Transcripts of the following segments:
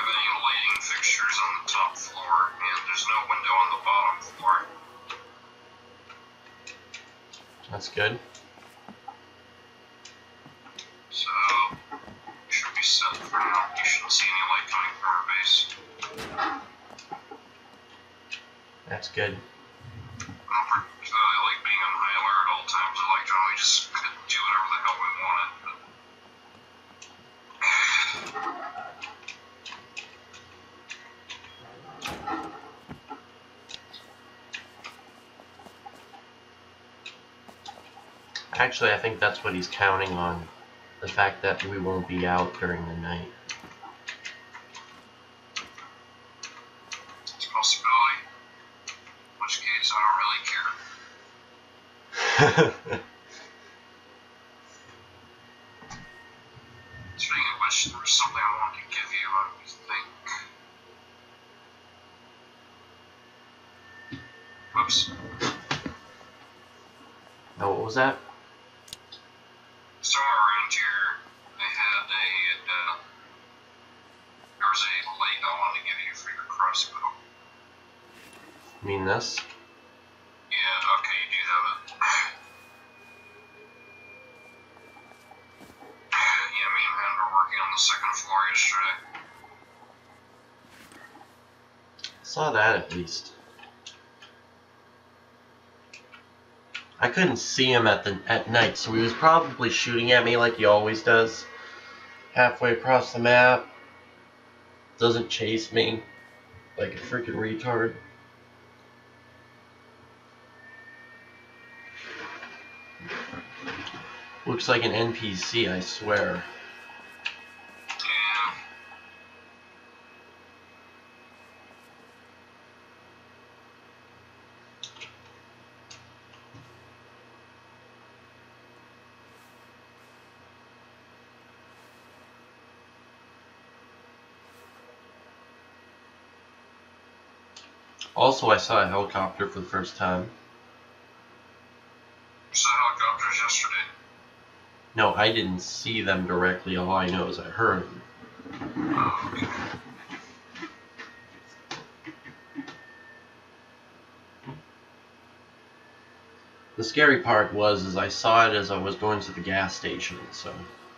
have any lighting fixtures on the top floor, and there's no window on the bottom floor. That's good. So, you should be set for now. You shouldn't see any light coming from our base. That's good. I don't particularly like being on high alert at all times. I like generally just do whatever the hell we wanted. Actually, I think that's what he's counting on. The fact that we won't be out during the night. It's a possibility. In which case, I don't really care. Speaking of which, there was something I wanted to give you, I think. Whoops. Oh, what was that? Somewhere around here, they had there was a light I wanted to give you for your crossbow. You mean this? Yeah, okay, you do have it. Yeah, me and Rand were working on the second floor yesterday. Saw that at least. I couldn't see him at night, so he was probably shooting at me like he always does. Halfway across the map. Doesn't chase me like a freaking retard. Looks like an NPC, I swear. Yeah. Also, I saw a helicopter for the first time. You saw helicopters yesterday? No, I didn't see them directly. All I know is I heard them. Oh, okay. The scary part was I saw it as I was going to the gas station, so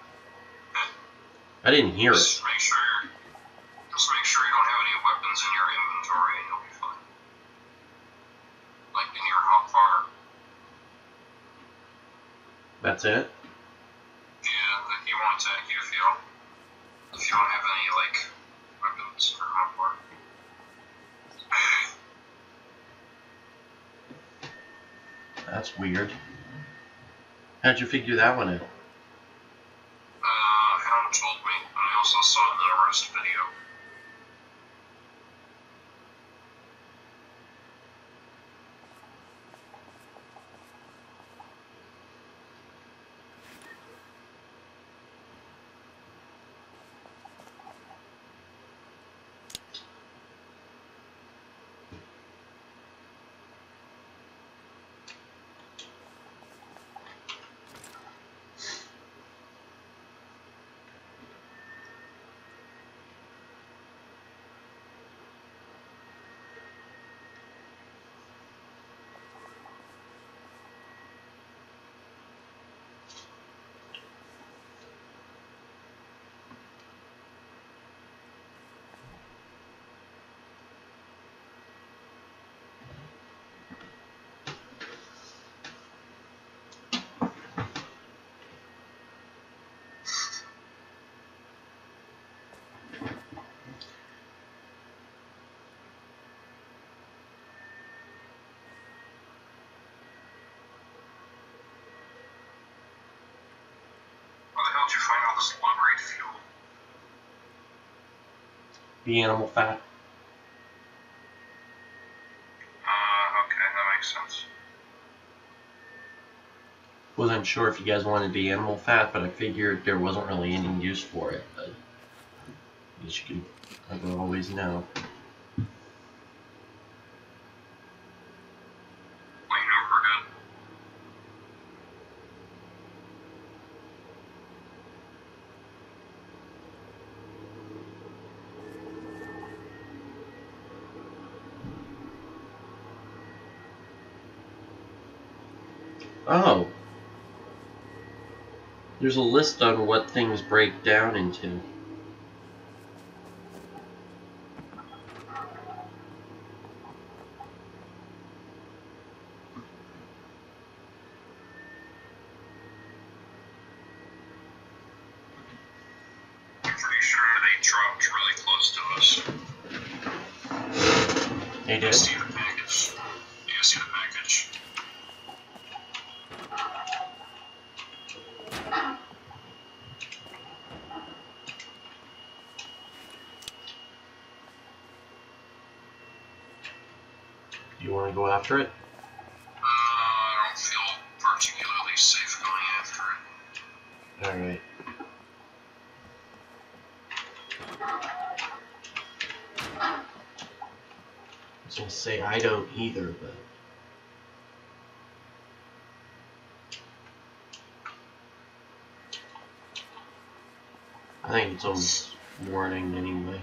I didn't hear it. Just make sure you don't have any weapons in your inventory and you'll be fine. Like in your hotbar. That's it? Yeah, that he won't attack you if you don't have any like weapons or hotbar. That's weird. How'd you figure that one out? Hound told me, and I also saw it in the arrest video. Where the hell did you find all this low-grade fuel? The animal fat. Okay, that makes sense. Wasn't sure if you guys wanted the animal fat, but I figured there wasn't really any use for it. But I guess you can never always know. Wait, no, we're good. Oh. There's a list on what things break down into. I'm pretty sure they dropped really close to us. They You did? see the package. You see the package. Do you want to go after it? I don't feel particularly safe going after it. Alright. I was gonna say I don't either, but I think it's almost morning anyway.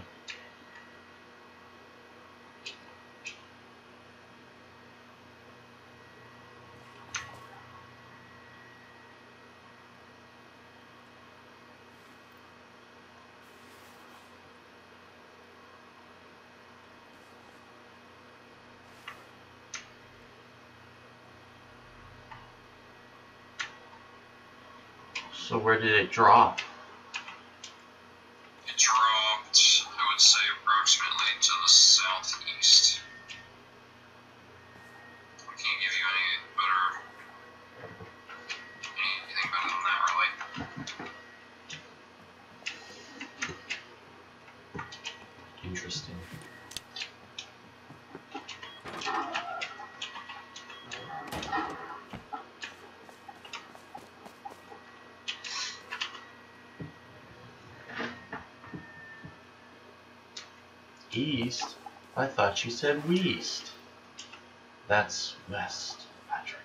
So where did it drop? It dropped, I would say, approximately to the southeast. I can't give you anything better than that, really. Interesting. East? I thought you said west. That's west, Patrick.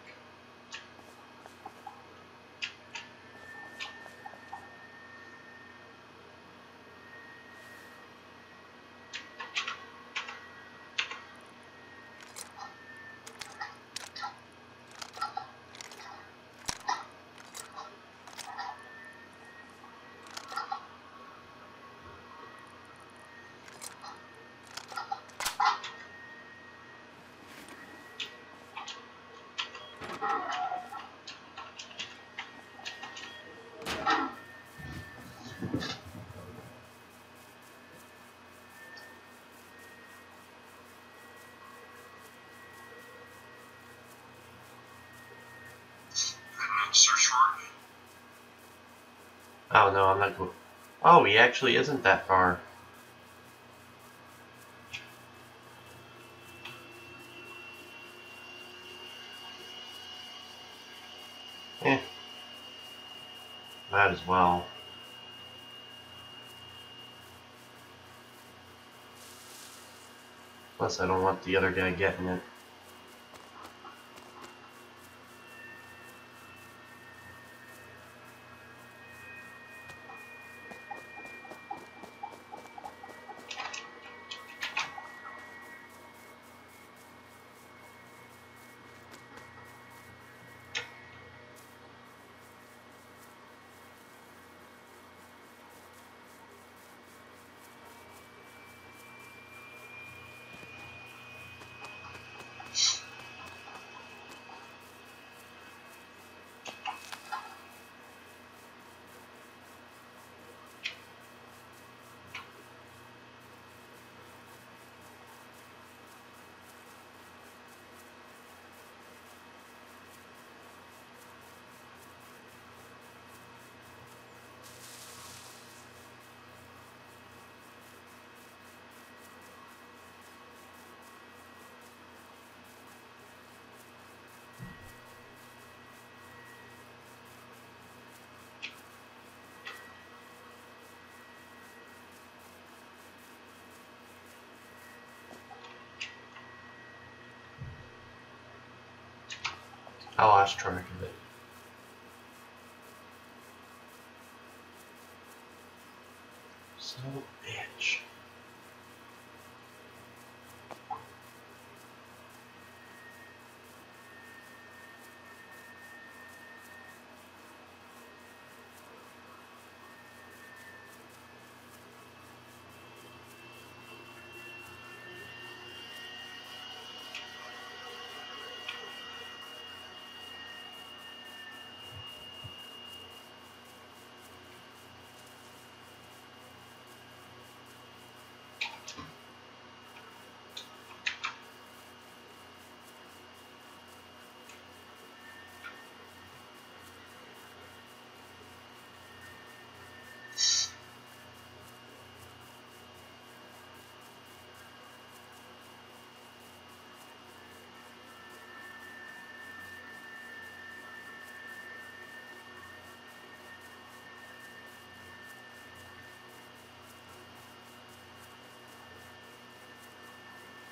Search for it. Oh no, I'm not going. Oh, he actually isn't that far. Eh. Might as well. Plus, I don't want the other guy getting it. I lost track of it. So, bitch.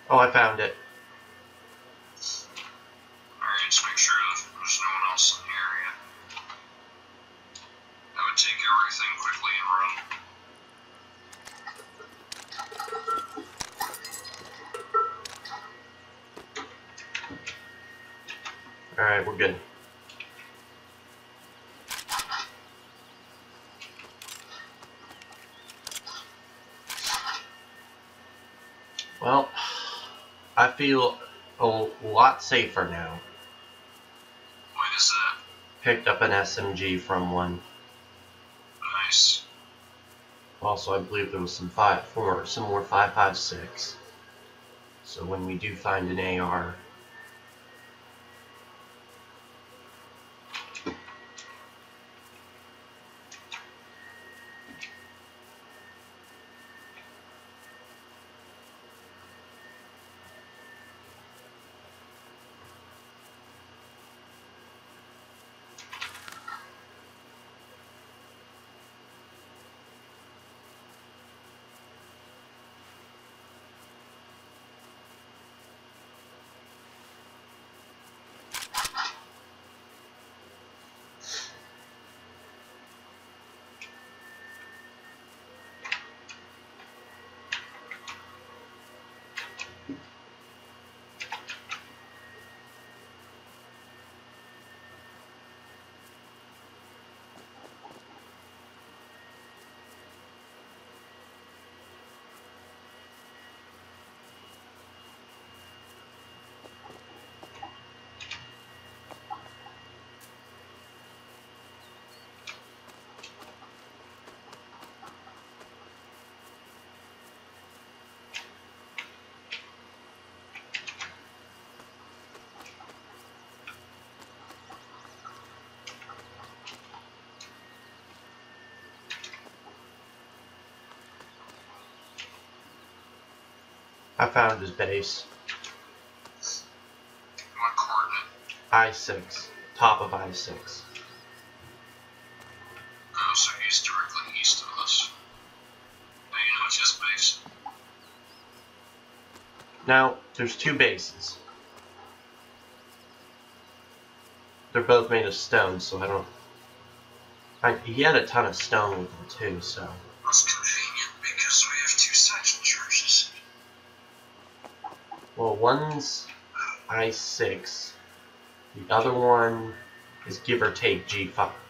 Oh, I found it. Alright, just make sure there's no one else in the area. I would take everything quickly and run. Alright, we're good. Well, I feel a lot safer now. Why is that? Picked up an SMG from one. Nice. Also, I believe there was some more 5.56. So when we do find an AR, I found his base. What coordinate? I-6. Top of I-6. Oh, so he's directly east of us. Now you know it's his base. Now, there's two bases. They're both made of stone, so I don't... he had a ton of stone with him too, so... That's convenient, because we have two section churches. Well, one's I-6. The other one is give or take G5.